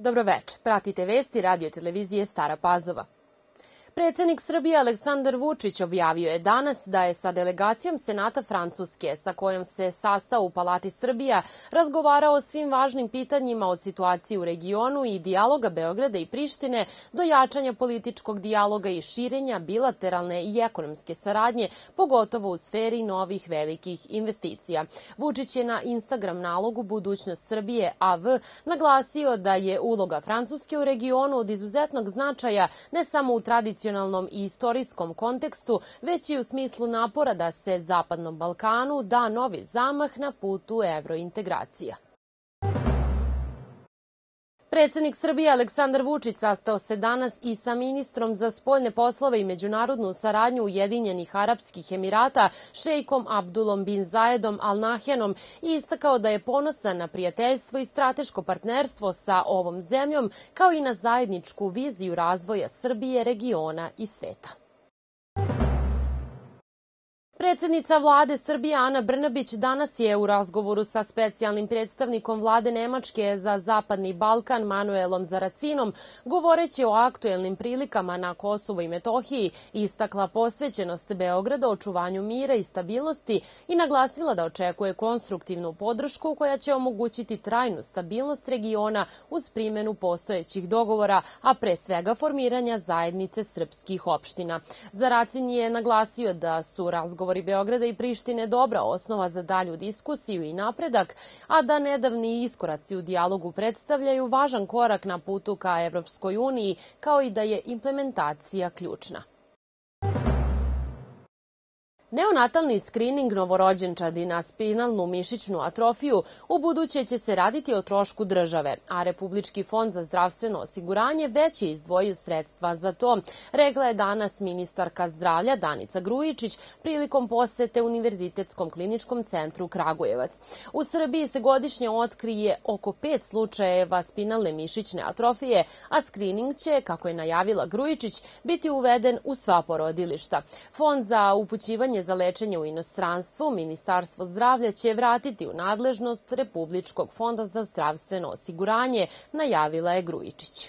Dobroveče, pratite vesti radio televizije Stara Pazova. Predsednik Srbije Aleksandar Vučić objavio je danas da je sa delegacijom Senata Francuske, sa kojom se sastao u Palati Srbija, razgovarao o svim važnim pitanjima od situacije u regionu i dijaloga Beograda i Prištine do jačanja političkog dijaloga i širenja bilateralne i ekonomske saradnje, pogotovo u sferi novih velikih investicija. Vučić je na Instagram nalogu Budućnost Srbije AV naglasio da je uloga Francuske u regionu od izuzetnog značaja ne samo u tradicionalnom i istorijskom kontekstu, već i u smislu napora da se Zapadnom Balkanu da novi zamah na putu evrointegracija. Predsednik Srbije Aleksandar Vučić sastao se danas i sa ministrom za spoljne poslove i međunarodnu saradnju Ujedinjenih Arapskih Emirata, šejkom Abdulom bin Zayedom Al Nahjanom i istakao da je ponosan na prijateljstvo i strateško partnerstvo sa ovom zemljom, kao i na zajedničku viziju razvoja Srbije, regiona i sveta. Predsednica vlade Srbije Ana Brnabić danas je u razgovoru sa specijalnim predstavnikom vlade Nemačke za Zapadni Balkan Manuelom Zaracinom, govoreći o aktuelnim prilikama na Kosovu i Metohiji, istakla posvećenost Beograda očuvanju mira i stabilnosti i naglasila da očekuje konstruktivnu podršku koja će omogućiti trajnu stabilnost regiona uz primenu postojećih dogovora, a pre svega formiranja zajednice srpskih opština. Zaracin je naglasio da su razgovori Beograda i Prištine dobra osnova za dalju diskusiju i napredak, a da nedavni iskoraci u dijalogu predstavljaju važan korak na putu ka Evropskoj uniji, kao i da je implementacija ključna. Neonatalni skrining novorođenčadi na spinalnu mišićnu atrofiju ubuduće će se raditi o trošku države, a Republički fond za zdravstveno osiguranje već je izdvojio sredstva za to, rekla je danas ministarka zdravlja Danica Grujičić prilikom posete Univerzitetskom kliničkom centru Kragujevac. U Srbiji se godišnje otkrije oko 5 slučajeva spinalne mišićne atrofije, a skrining će, kako je najavila Grujičić, biti uveden u sva porodilišta. Fond za upućivanje za lečenje u inostranstvu Ministarstvo zdravlja će vratiti u nadležnost Republičkog fonda za zdravstveno osiguranje, najavila je Grujičić.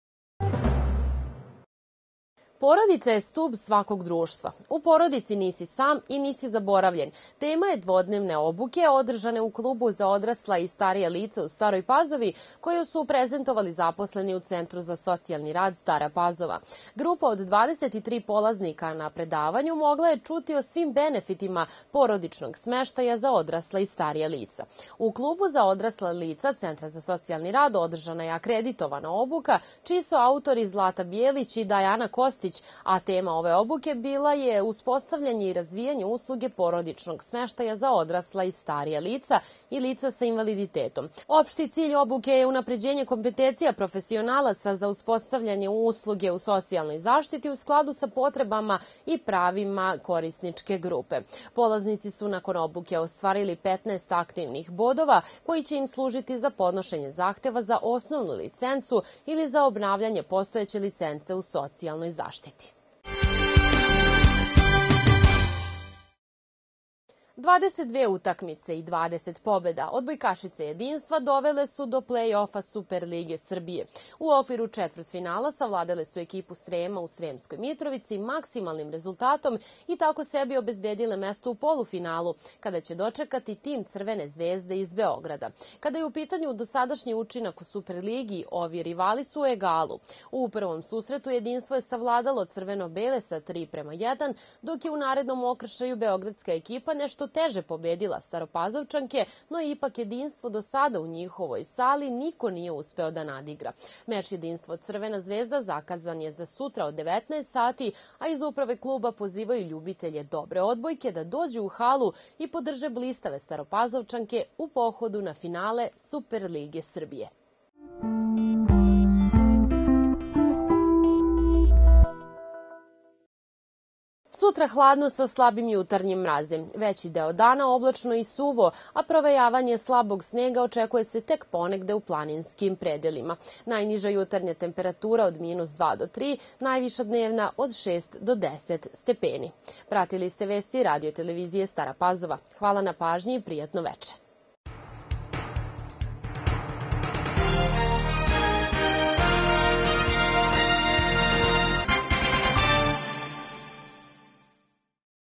Porodica je stub svakog društva. U porodici nisi sam i nisi zaboravljen. Tema je dvodnevne obuke održane u klubu za odrasla i starija lica u Staroj Pazovi, koju su prezentovali zaposleni u Centru za socijalni rad Stara Pazova. Grupa od 23 polaznika na predavanju mogla je čuti o svim benefitima porodičnog smeštaja za odrasla i starija lica. U klubu za odrasla lica Centra za socijalni rad održana je akreditovana obuka, čiji su autori Zlata Bijelić i Dajana Kostić, a tema ove obuke bila je uspostavljanje i razvijanje usluge porodičnog smeštaja za odrasla i starija lica i lica sa invaliditetom. Opšti cilj obuke je unapređenje kompetencija profesionalaca za uspostavljanje usluge u socijalnoj zaštiti u skladu sa potrebama i pravima korisničke grupe. Polaznici su nakon obuke ostvarili 15 aktivnih bodova koji će im služiti za podnošenje zahteva za osnovnu licencu ili za obnavljanje postojeće licence u socijalnoj zaštiti. 22 utakmice i 20 pobjeda odbojkašice jedinstva dovele su do plej-ofa Superlige Srbije. U okviru četvrtfinala savladale su ekipu Srema u Sremskoj Mitrovici maksimalnim rezultatom i tako sebi obezbedile mesto u polufinalu, kada će dočekati tim Crvene zvezde iz Beograda. Kada je u pitanju dosadašnji učinak u Superligi, ovi rivali su u egalu. U prvom susretu jedinstvo je savladalo crveno-bele sa 3:1, dok je u narednom okršaju beogradska ekipa nešto teže pobedila Staropazovčanke, no ipak jedinstvo do sada u njihovoj sali niko nije uspeo da nadigra. Meč jedinstvo Crvena zvezda zakazan je za sutra od 19 sati, a iz uprave kluba pozivaju ljubitelje dobre odbojke da dođu u halu i podrže blistave Staropazovčanke u pohodu na finale Superlige Srbije. Sutra hladno sa slabim jutarnjim mrazem. Veći deo dana oblačno i suvo, a provejavanje slabog snega očekuje se tek ponegde u planinskim predelima. Najniža jutarnja temperatura od -2 do 3, najviša dnevna od 6 do 10 stepeni. Pratili ste vesti radio televizije Stara Pazova. Hvala na pažnji i prijatno veče.